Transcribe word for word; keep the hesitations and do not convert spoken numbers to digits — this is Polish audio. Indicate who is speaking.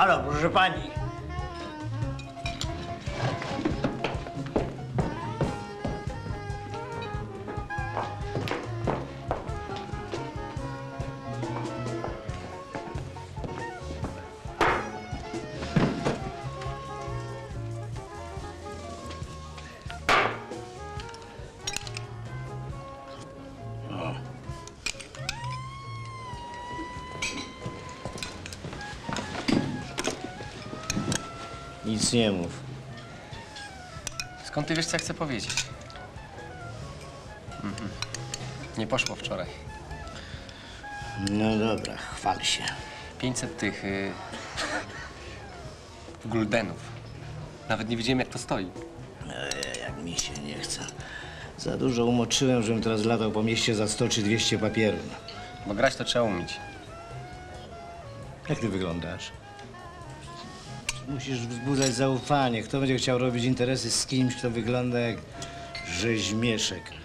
Speaker 1: Halo, proszę pani.
Speaker 2: Nic nie mów.
Speaker 3: Skąd ty wiesz, co ja chcę powiedzieć? Mhm. Nie poszło wczoraj.
Speaker 2: No dobra, chwal się.
Speaker 3: pięćset tych... Y... guldenów. Nawet nie wiedziałem, jak to stoi.
Speaker 2: Ej, jak mi się nie chce. Za dużo umoczyłem, żebym teraz latał po mieście za sto czy dwieście papierów.
Speaker 3: Bo grać to trzeba umieć.
Speaker 2: Jak ty wyglądasz? Musisz wzbudzać zaufanie. Kto będzie chciał robić interesy z kimś, kto wygląda jak rzeźmieszek?